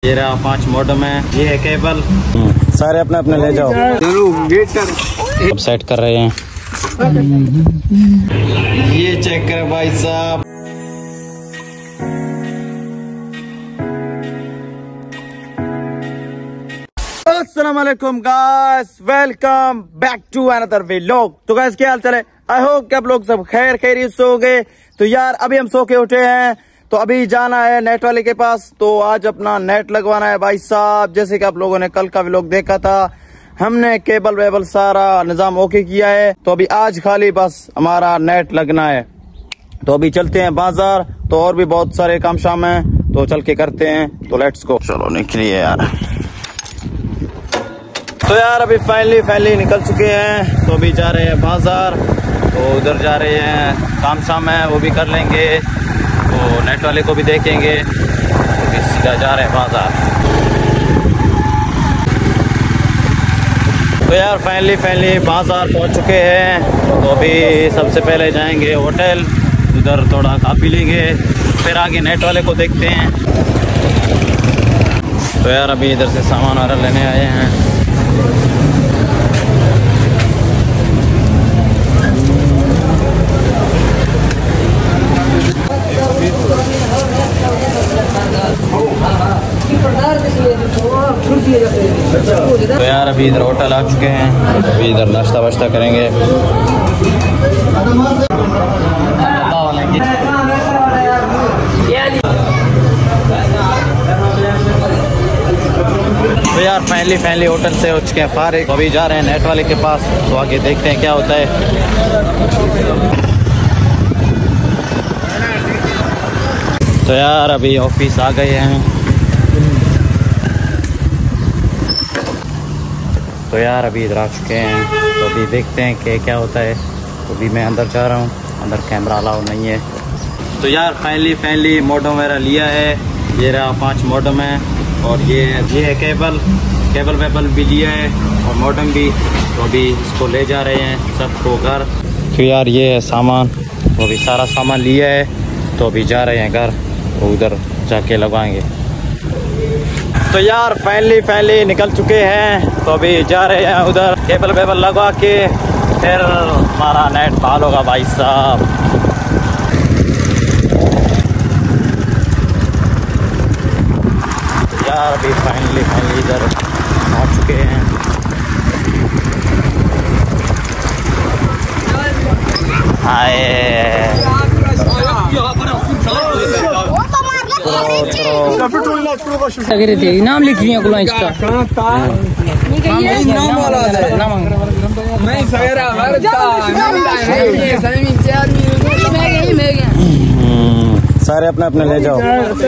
ये रहा 5 मॉडम है, ये है केबल। सारे अपने अपने ले जाओ। अब सेट कर रहे हैं। ये चेक कर भाई साहब। अस्सलामुअलैकुम guys, welcome back to another vlog. तो गाइस क्या हाल चाल है? आई होप कि आप लोग सब खैरियत से होंगे। तो यार अभी हम सो के उठे हैं, तो अभी जाना है नेट वाले के पास। तो आज अपना नेट लगवाना है भाई साहब। जैसे कि आप लोगों ने कल का व्लॉग देखा था, हमने केबल वेबल सारा निजाम ओके किया है। तो अभी आज खाली बस हमारा नेट लगना है। तो अभी चलते हैं बाजार, तो और भी बहुत सारे काम शाम है, तो चल के करते हैं। तो लेट्स गो, चलो निकलिए यार। तो यार अभी फाइनली निकल चुके हैं, तो अभी जा रहे हैं बाजार। तो उधर जा रहे हैं, काम शाम है वो भी कर लेंगे, तो नेट वाले को भी देखेंगे। तो सीधा जा रहे हैं बाजार। तो यार फाइनली बाजार पहुंच चुके हैं। तो अभी सबसे पहले जाएंगे होटल, उधर थोड़ा खा पी लेंगे, फिर आगे नेट वाले को देखते हैं। तो यार अभी इधर से सामान वाला लेने आए हैं। तो यार अभी इधर होटल आ चुके हैं, अभी इधर नाश्ता वाश्ता करेंगे। तो यार फाइनली होटल से हो चुके हैं फारिग। तो अभी जा रहे हैं नेट वाले के पास, तो आगे देखते हैं क्या होता है। तो यार अभी ऑफिस आ गए हैं। तो यार अभी इधर आ चुके हैं, तो अभी देखते हैं कि क्या होता है। तो अभी मैं अंदर जा रहा हूँ, अंदर कैमरा अलाउ नहीं है। तो यार फाइनली मॉडम वगैरह लिया है। ये रहा 5 मॉडम है, और ये है केबल वेबल भी लिया है, और मॉडम भी। तो अभी इसको ले जा रहे हैं सबको घर। तो यार ये है सामान, तो अभी सारा सामान लिया है, तो अभी जा रहे हैं घर, तो उधर जाके लगाएंगे। तो यार फाइनली निकल चुके हैं, तो अभी जा रहे हैं उधर केबल वेबल लगा के, फिर हमारा नेट बहाल होगा भाई साहब। यार अभी फाइनली इधर पहुंच चुके हैं। नाम लिख दिया सारे अपने अपने ले जाओ।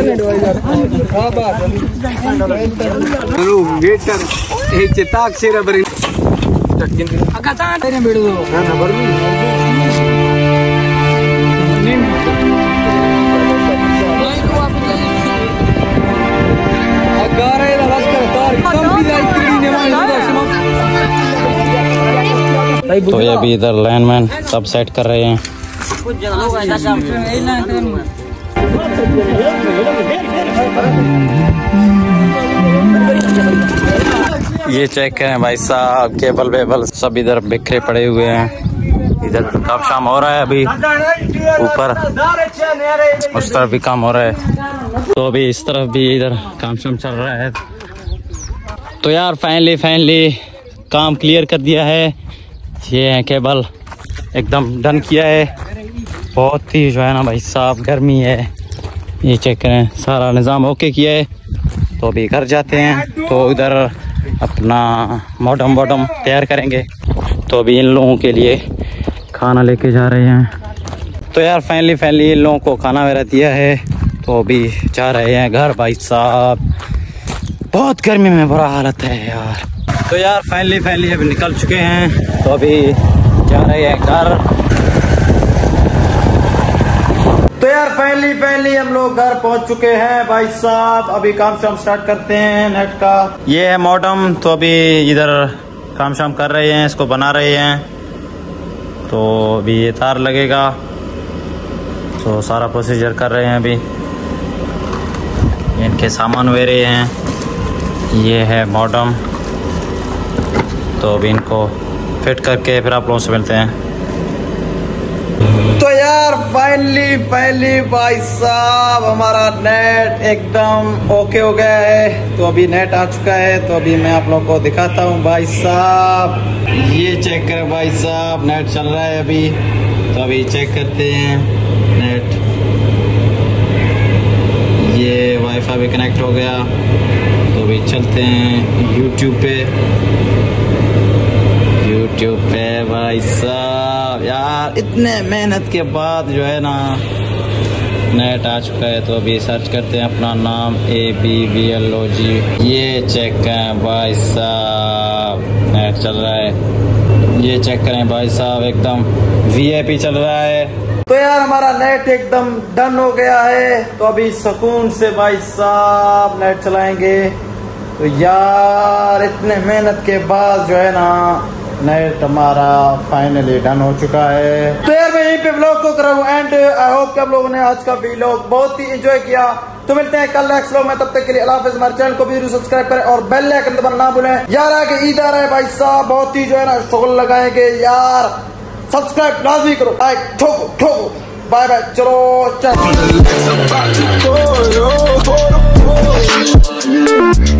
तो ये भी इधर लाइनमैन सब सेट कर रहे हैं। ये चेक करें भाई साहब, केबल वेबल सब इधर बिखरे पड़े हुए हैं। इधर काम शाम हो रहा है, अभी ऊपर उस तरफ भी काम हो रहा है, तो अभी इस तरफ भी इधर काम शाम चल रहा है। तो यार फाइनली काम क्लियर कर दिया है। ये है केबल एकदम डन किया है। बहुत ही जो है ना भाई साहब गर्मी है। ये चेक करें, सारा निज़ाम ओके किया है। तो अभी घर जाते हैं, तो उधर अपना मॉडम तैयार करेंगे। तो अभी इन लोगों के लिए खाना लेके जा रहे हैं। तो यार फाइनली इन लोगों को खाना वगैरह दिया है, तो अभी जा रहे हैं घर भाई साहब। बहुत गर्मी में बुरा हालत है यार। तो यार फाइनली अभी निकल चुके हैं, तो अभी जा रहे हैं घर। तो यार फाइनली हम लोग घर पहुंच चुके हैं भाई साहब। अभी काम शाम स्टार्ट करते हैं नेट का। ये है मॉडम, तो अभी इधर काम शाम कर रहे हैं, इसको बना रहे हैं। तो अभी ये तार लगेगा, तो सारा प्रोसीजर कर रहे हैं। अभी इनके सामान वगैरह हैं। ये है मॉडम, तो अभी इनको फिट करके फिर आप लोगों से मिलते हैं। तो यार फाइनली भाई साहब हमारा नेट एकदम ओके हो गया है। तो अभी नेट आ चुका है, तो अभी मैं आप लोगों को दिखाता हूँ भाई साहब। ये चेक करें भाई साहब, नेट चल रहा है अभी। तो अभी चेक करते हैं नेट। ये वाईफाई भी कनेक्ट हो गया। तो अभी चलते हैं यूट्यूब पे भाई साहब। यार इतने मेहनत के बाद जो है ना नेट आ चुका है। तो अभी सर्च करते हैं अपना नाम ABBLOG। ये चेक करें भाई साहब, नेट चल रहा है। ये चेक करें भाई साहब, एकदम VIP चल रहा है। तो यार हमारा नेट एकदम डन हो गया है। तो अभी सुकून से भाई साहब नेट चलाएंगे। तो यार इतने मेहनत के बाद जो है ना नेट हमारा फाइनली डन हो चुका है। तो यार मैं यहीं पे व्लॉग को कर रहा हूँ एंड आई होप कि आप लोगों ने आज का व्लॉग बहुत ही एंजॉय किया। तो मिलते हैं कल नेक्स्ट व्लॉग में, तब तक के लिए अल्लाह हाफिज़। हमारे चैनल को भी जरूर सब्सक्राइब करें और बेल आइकन दबाना ना भूलें। यार आगे ईद आ रहा है भाई साहब, बहुत ही जो है ना शुगल लगाएंगे यार। सब्सक्राइब लाजमी करो, लाइक ठोको। बाय बाय, चलो।